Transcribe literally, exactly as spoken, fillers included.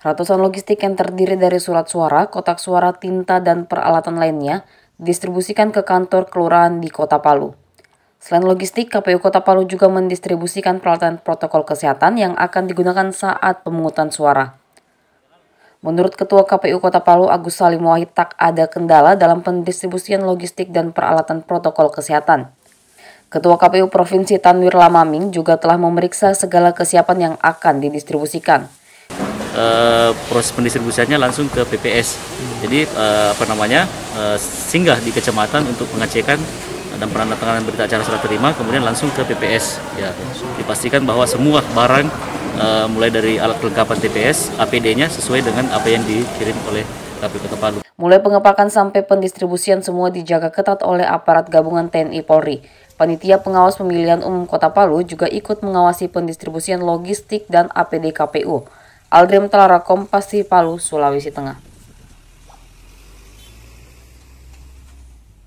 Ratusan logistik yang terdiri dari surat suara, kotak suara, tinta, dan peralatan lainnya didistribusikan ke kantor kelurahan di Kota Palu. Selain logistik, K P U Kota Palu juga mendistribusikan peralatan protokol kesehatan yang akan digunakan saat pemungutan suara. Menurut Ketua K P U Kota Palu, Agus Salim Wahid, tak ada kendala dalam pendistribusian logistik dan peralatan protokol kesehatan. Ketua K P U Provinsi Tanwir Lamaming juga telah memeriksa segala kesiapan yang akan didistribusikan. Uh, proses pendistribusiannya langsung ke P P S. Jadi uh, apa namanya uh, singgah di kecamatan untuk pengecekan dan penandatanganan berita acara serah terima, kemudian langsung ke P P S. Ya, dipastikan bahwa semua barang uh, mulai dari alat kelengkapan T P S, A P D-nya sesuai dengan apa yang dikirim oleh K P U Kota Palu. Mulai pengepakan sampai pendistribusian semua dijaga ketat oleh aparat gabungan T N I Polri. Panitia Pengawas Pemilihan Umum Kota Palu juga ikut mengawasi pendistribusian logistik dan A P D K P U. Aldrim Telara, Kompas T V Palu, Sulawesi Tengah.